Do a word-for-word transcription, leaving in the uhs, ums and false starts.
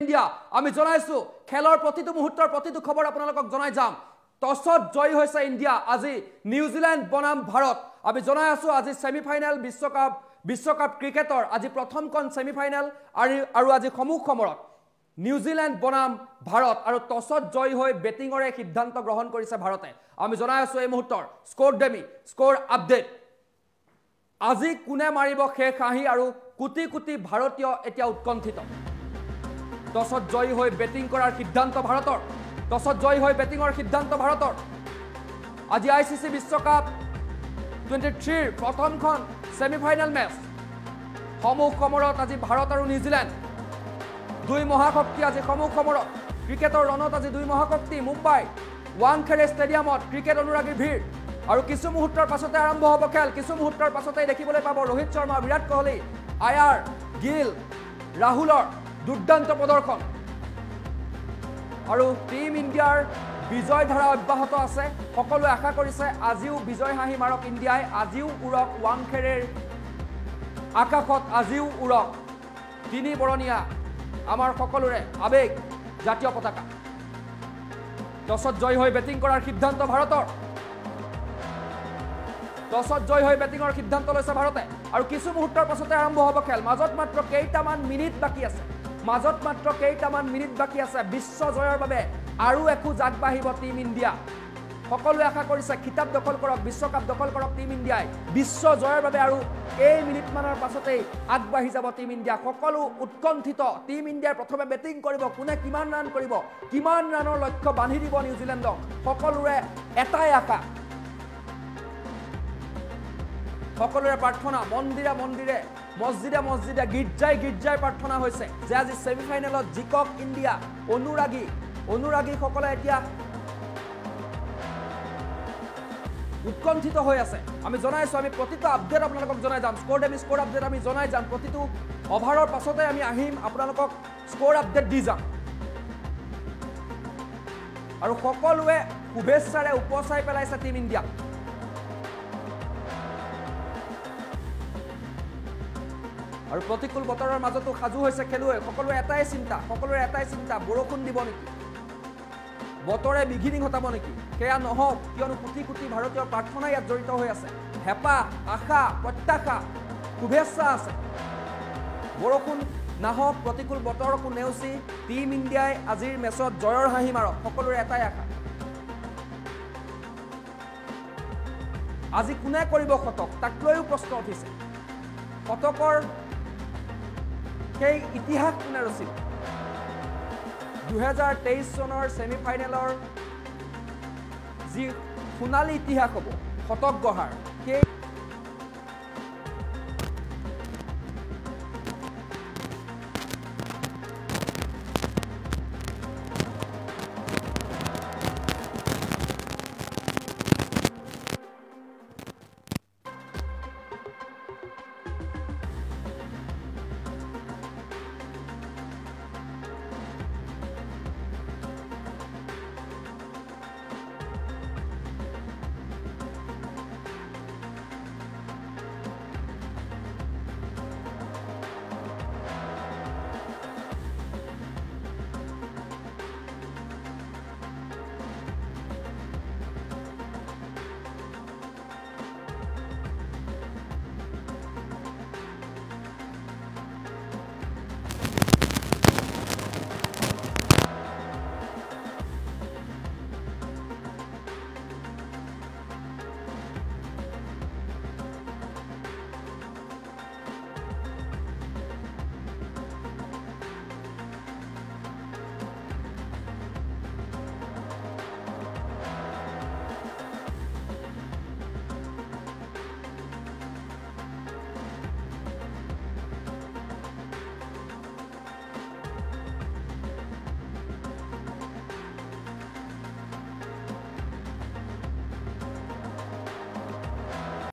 India আমি জনাইছো খেলৰ প্ৰতিটো মুহূৰ্তৰ প্ৰতিটো খবৰ আপোনালোকক জনাই যাম টছত জয় হৈছে ইণ্ডিয়া আজি নিউজিল্যান্ড বনাম ভাৰত আমি জনাই আছো আজি সেমিফাইনাল বিশ্বকাপ বিশ্বকাপ ক্ৰিকেটৰ আজি প্ৰথমখন সেমিফাইনাল আৰু আজি সমুখ সমৰত নিউজিল্যান্ড বনাম ভাৰত আৰু টছত জয় হৈ বেটিংৰে সিদ্ধান্ত গ্ৰহণ কৰিছে ভাৰতে আমি জনাই আছো এই মুহূৰ্তৰ স্কোৰ ডেমি স্কোৰ আপডেট আজি কোনে মাৰিব শেষ হাঁহি আৰু কোটি কোটি ভাৰতীয় এতিয়া উৎকণ্ঠিত টছত জয় হৈ বেটিং কৰাৰ সিদ্ধান্ত ভাৰতৰ টছত জয় হৈ বেটিংৰ সিদ্ধান্ত ভাৰতৰ আজি আইসিসি বিশ্বকাপ তেইছ ৰ প্ৰথমখন সেমিফাইনাল মেচ সমুখ সমৰত আজি ভাৰত আৰু নিউজিল্যান্ড দুই মহাশক্তি আজি সমুখ সমৰত ক্ৰিকেটৰ ৰণত আজি দুই মহাশক্তি মুম্বাই ৱাংখেড়ে ষ্টেডিয়ামত ক্ৰিকেট অনুৰাগীৰ ভিৰ আৰু কিছু মুহূৰ্তৰ পাছতে আৰম্ভ হ'ব খেল কিছু মুহূৰ্তৰ পাছতে দেখিবলৈ পাব ৰোহিত শৰ্মা বিৰাট কোহলি আয়াৰ গিল ৰাহুলৰ দুৰ্দান্ত প্ৰদৰ্শন আৰু টিম ইণ্ডিয়াৰ বিজয় ধাৰা অব্যাহত আছে সকলোৱে আশা কৰিছে আজিও বিজয় হাঁহি মাৰক ইণ্ডিয়াই আজিও উৰক ৱাংখেড়েৰ আকাশত আজিও উৰক তিনি বৰণীয়া আমাৰ সকলোৰে আবেগ জাতীয় পতাকা টছত জয় হৈ বেটিং কৰাৰ সিদ্ধান্ত ভাৰতৰ টছত জয় হৈ বেটিংৰ সিদ্ধান্ত লৈছে ভাৰতে আৰু কিছু মুহূৰ্তৰ পাছতে আৰম্ভ হ'ব খেল মাজত মাত্ৰ কেইটামান মিনিট বাকি আছে মাজত মাত্ৰ কেইটামান মিনিট বাকি আছে বিশ্ব জয়ৰ বাবে আৰু একো আগবাঢ়িব টিম ইণ্ডিয়া সকলোৱে আশা কৰিছে খিতাপ দখল কৰক বিশ্বকাপ দখল কৰক টিম ইণ্ডিয়াই বিশ্ব জয়ৰ বাবে আৰু এই মিনিটমানৰ পাছতেই আগবাঢ়ি যাব টিম ইণ্ডিয়া সকলো উৎকণ্ঠিত টিম ইণ্ডিয়াই প্ৰথমে বেটিং কৰিব কোনে কিমান ৰান কৰিব কিমান ৰানৰ লক্ষ্য বান্ধি দিব নিউজিলেণ্ডক সকলোৰে এটাই আশা সকলোৰে প্ৰাৰ্থনা মন্দিৰে মন্দিৰে মছজিদে মছজিদে গীৰ্জাই গীৰ্জাই প্ৰাৰ্থনা হৈছে যে আজি সেমিফাইনেলত জিকক ইণ্ডিয়া অনুৰাগী অনুৰাগীসকলে এতিয়া উৎকণ্ঠিত হৈ আছে আমি জনাইছো আমি প্ৰতিটো আপডেট আপোনালোকক জনাই যাম স্কোৰ ডেমি স্কোৰ আপডেট আমি জনাই যাম প্ৰতিটো অভাৰৰ পাছতে আমি আহিম আপোনালোকক স্কোৰ আপডেট দি যাম আৰু সকলোৱে শুভেচ্ছাৰে উপচাই পেলাইছে টিম ইণ্ডিয়া আৰু প্ৰতিকূল বতৰৰ মাজতো সাজু হৈছে খেলুৱৈ সকলোৰে এটাই চিন্তা সকলোৰে এটাই চিন্তা বৰষুণ দিব নেকি বতৰে বিঘিনি ঘটাব নেকি সেয়া নহওক কিয়নো কোটি কোটি ভাৰতীয় প্ৰাৰ্থনা ইয়াত জড়িত হৈ আছে হেঁপাহ আশা প্ৰত্যাশা শুভেচ্ছা আছে বৰষুণ নাহক প্ৰতিকূল বতৰকো নেওচি টিম ইণ্ডিয়াই আজিৰ মেচত জয়ৰ হাঁহি মাৰক সকলোৰে এটাই আশা আজি কোনে কৰিব শতক তাক লৈও প্ৰশ্ন উঠিছে শতকৰ সেই ইতিহাস কোনে ৰচিব দুহেজাৰ তেইছ চনৰ সেমিফাইনেলৰ যি সোণালী ইতিহাস হ'ব শতক গঢ়াৰ সেই